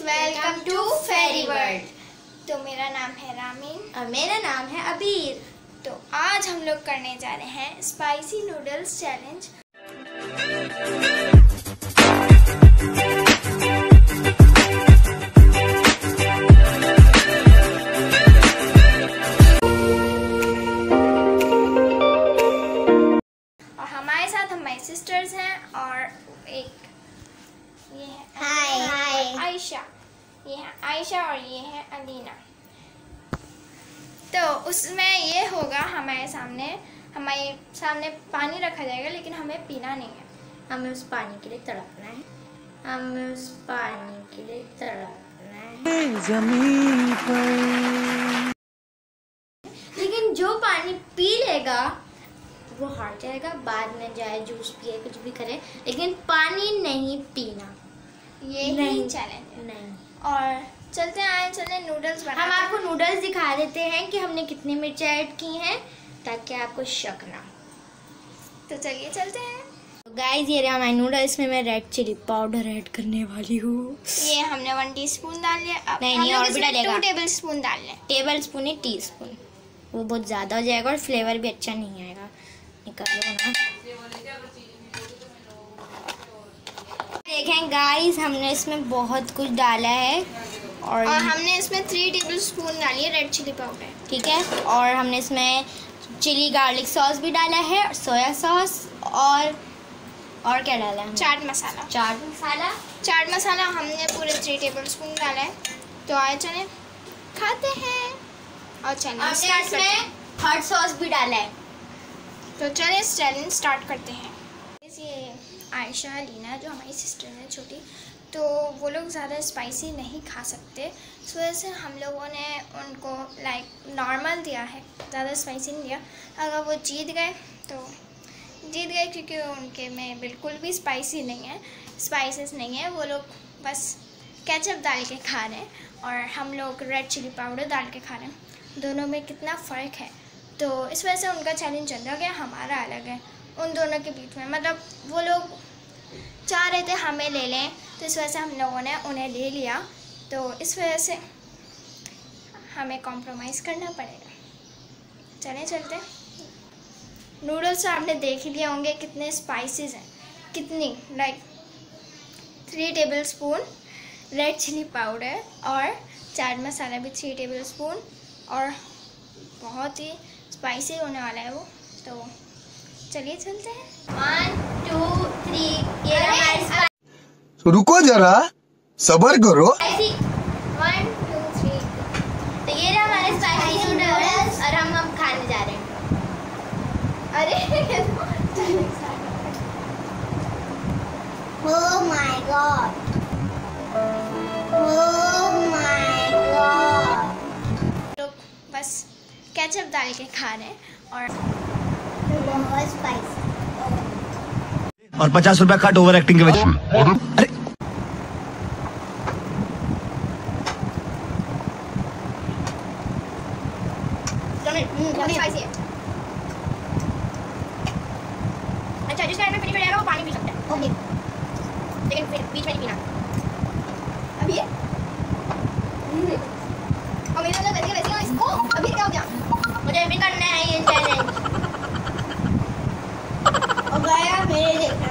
Welcome to Pheri world. तो मेरा नाम है रामीन और मेरा नाम है अबीर। तो आज हम लोग करने जा रहे हैं स्पाइसी नूडल्स चैलेंज। और हमारे साथ हमारी सिस्टर्स हैं और एक ये है हाय आयशा। ये है आयशा और ये है अलीना। तो उसमें ये होगा हमारे सामने पानी रखा जाएगा, लेकिन हमें पीना नहीं है। हमें उस पानी के लिए तड़पना है, जमीन पर। लेकिन जो पानी पी लेगा वो हार जाएगा। बाद में जाए जूस पिए कुछ भी करे, लेकिन पानी नहीं पीना। ये ही चैलेंज है। नहीं। और चलते नूडल्स बनाते हैं। हम आपको नूडल्स दिखा देते हैं कि हमने कितनी मिर्च ऐड की हैं, ताकि आपको शक ना। तो चलिए चलते हैं। तो गाइस ये रहा हमारे नूडल्स में मैं रेड चिली पाउडर ऐड करने वाली हूँ। ये हमने 1 टीस्पून डाल लिया। अब नहीं, हम नहीं, लोग और भी इसमें डालेगा। 2 टेबलस्पून डाल लें। टेबल स्पून ही टीस्पून, वो बहुत ज़्यादा हो जाएगा और फ्लेवर भी अच्छा नहीं आएगा। निकालो ना। देखें गाइस हमने इसमें बहुत कुछ डाला है और हमने इसमें 3 टेबलस्पून डाली है रेड चिली पाउडर। ठीक है। और हमने इसमें चिली गार्लिक सॉस भी डाला है और सोया सॉस और क्या डाला है? चाट मसाला हमने पूरे 3 टेबलस्पून डाला है। तो आए चलें खाते हैं और चलें स्टार्ट करते हैं। हॉट सॉस भी डाला है। तो चलिए चैलेंज स्टार्ट करते हैं। ये आयशा लीना जो हमारी सिस्टर है छोटी, तो वो लोग ज़्यादा स्पाइसी नहीं खा सकते, इस वजह से हम लोगों ने उनको नॉर्मल दिया है, ज़्यादा स्पाइसी नहीं दिया। अगर वो जीत गए तो जीत गए, क्योंकि उनके में बिल्कुल भी स्पाइसी नहीं है, स्पाइसेस नहीं है। वो लोग बस केचप डाल के खा रहे हैं और हम लोग रेड चिली पाउडर डाल के खा रहे हैं। दोनों में कितना फ़र्क है। तो इस वजह से उनका चैलेंज अलग है, हमारा अलग है। उन दोनों के बीच में मतलब वो लोग चाह रहे थे हमें ले लें, तो इस वजह से हम लोगों ने उन्हें ले लिया। तो इस वजह से हमें कॉम्प्रोमाइज़ करना पड़ेगा। चलते नूडल्स आपने देख ही लिए होंगे कितने स्पाइसेस हैं, कितनी 3 टेबलस्पून रेड चिली पाउडर और चाट मसाला भी 3 टेबलस्पून, और बहुत ही स्पाइसी होने वाला है वो। तो चलिए चलते हैं। 1 2 3 ये हमारे रुको जरा, सब्र करो। 1 2 3। तो ये रहा हमारे स्पाइसी नूडल्स और हम अब खाने जा रहे हैं। अरे oh my god, oh my god. लोग बस केचप डाल के खा रहे हैं और बहुत स्पाइसी। और 50 रुपया कट ओवर एक्टिंग के वजह। अरे स्पाइसी है। अच्छा, जिसका में फिनिश हो जाएगा वो पानी पी सकता है। ओके, लेकिन फिर बीच में नहीं पीना। अभी ये और मेरे अंदर वैसे वैसे इसको अभी क्या हो गया? मुझे भी करना है ये चैलेंज। और गया मेरे देखना।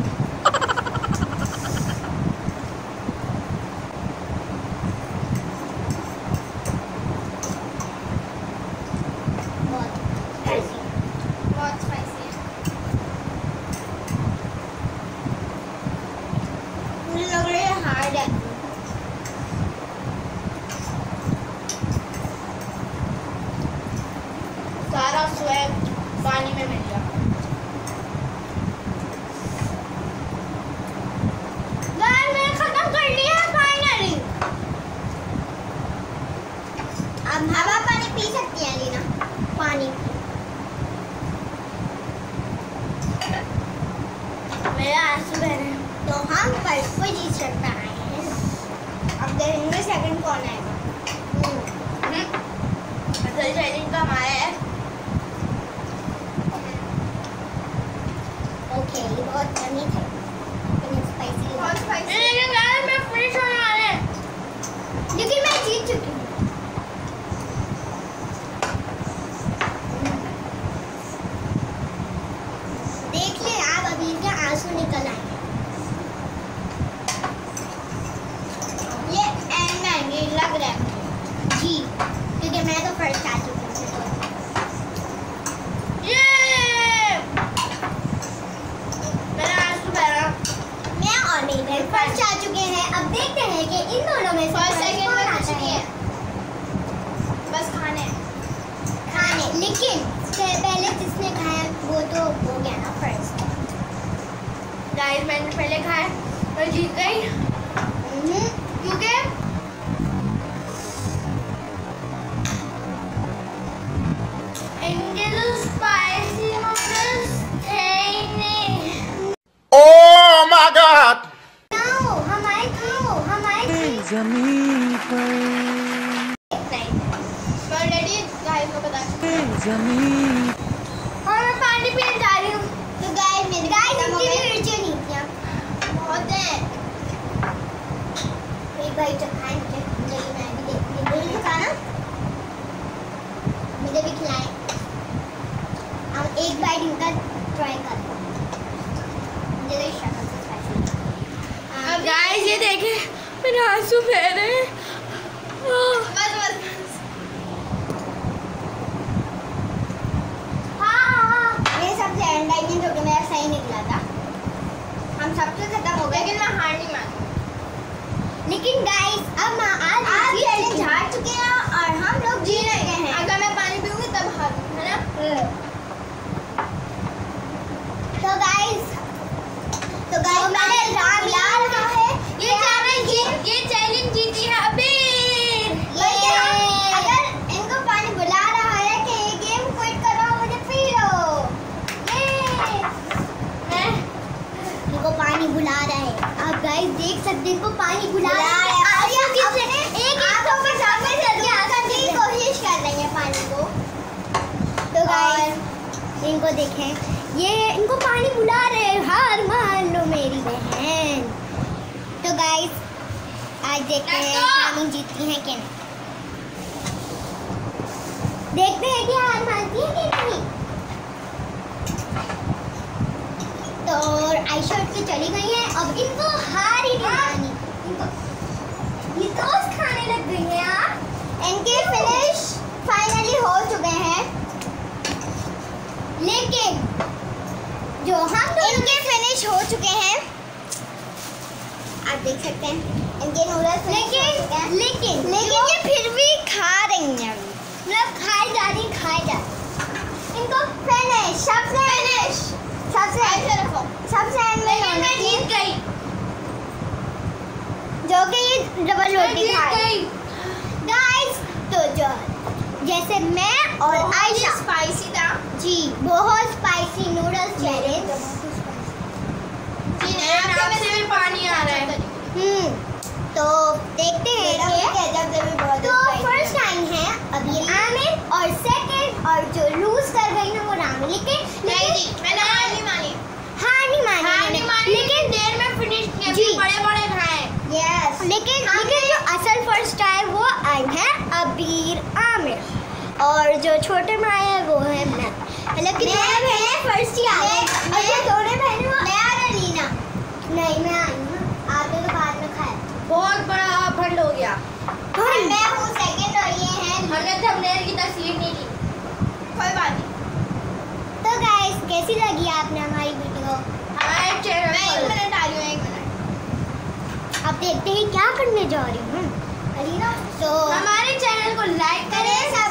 बहुत स्पाइसी है। मुझे लग रहा है हार्ड है। सारा स्वेट पानी में मिल गया। मैंने खत्म कर लिया फाइनली। अब हवा पानी पी सकती है लीना। पानी मेरा आंसू बह रहे हैं। तो हम फर्स्ट पोजीशन पे आए हैं। अब देखेंगे सेकंड कौन आएगा। असल चैलेंज तो हमारा है। ओके, ये बहुत यम्मी थे, स्पाइसी। बहुत स्पाइसी। लेकिन यार मैं फिनिश होने वाले हैं। गाइस मैंने पहले खाया और जीत गई क्योंकि इनके तो स्पाइसी नूडल्स थे ही नहीं। Oh my god. हमारे जमीन पर ऑलरेडी गाइस को बता जमीन और मैं पानी पीने जा रही हूँ। तो गाइस मेरे मिर्ची नहीं थी बहुत है। एक भाई तो खाए मुझे मैं भी देखती हूँ खाना मुझे भी खिलाएं। हम एक बाइट इनका ट्राई करते हैं। मुझे तो शक्ल से स्पाइसी। अब गाइस ये देखें मेरे आंसू बह रहे हैं। बस ये सबसे एंड टाइम जो कि मेरा सही निकला था। हम सबसे खत्म हो गए लेकिन मैं हार नहीं मानी। लेकिन गाइस अब आज चैलेंज हार चुके हैं और हम लोग जीत रहे हैं। अगर मैं पानी पीऊंगी तब हारूं, है ना? तो गाइस मैंने राम यार रहा है ये चैलेंज जीती है अबीर। अगर इनको पानी बुला रहा है कि ये गेम क्विट करो मुझे पी लो। ये इनको पानी बुला रहा है। आप गाइस देख सकते हैं इनको पानी बुला रहा है। कोशिश कर रही है पानी को। तो गाइस इनको देखें ये इनको पानी बुला रहे हैं। हार मान लो मेरी बहन। तो गाइस आज देखते हैं हम जीतती हैं कि नहीं। देखते हैं कि हार मानती है कि नहीं। तो आयशा उठ के चली गई है। अब इनको हार ही नहीं मानी। ये टोस्ट खाने लग गई है यार। इनके फिनिश फाइनली हो चुके हैं लेकिन जो हम इनके फिनिश हो चुके हैं आप देख सकते हैं इनके नूडल्स लेकिन ये फिर भी खा रही हैं। मतलब खाई जा रही इनको फिनिश सबसे एंड में जीत गई जो कि ये डबल रोटी खा रही। गाइस तो जो जैसे मैं और आयशा स्पाइसी था जी बहुत स्पाइसी नूडल्स चैलेंज जी नहीं, आपके में से भी पानी आ रहा है। तो देखते हैं कि तो फर्स्ट टाइम है अब ये आमिर और सेकंड और जो लूज कर गई ना वो रामी। लेकिन मैंने हार नहीं मानी। लेकिन देर में फिनिश किया, जी। बड़े खाए। यस लेकिन जो असल फर्स्ट है वो आई है अबीर आमिर और जो छोटे भाई है वो है मैं। मतलब कि दोनों बहनें फर्स्ट ही आ गए और जो दोनों बहनें वो मैं और लीना नहीं मैं आई हूँ। आपने तो बाद में खाया बहुत बड़ा फंड हो गया। मैं हूँ सेकंड और ये है हमने थंबनेल की तस्वीर नहीं ली। कोई बात नहीं। तो गाइस कैसी लगी आपने हमारी वीडियो। हमारे चैनल मैं 1 मिनट आ रही हूँ 1 मिनट। अब देखते हैं क्या करने जा रही हूँ। अलीना तो हमारे चैनल को लाइक करें,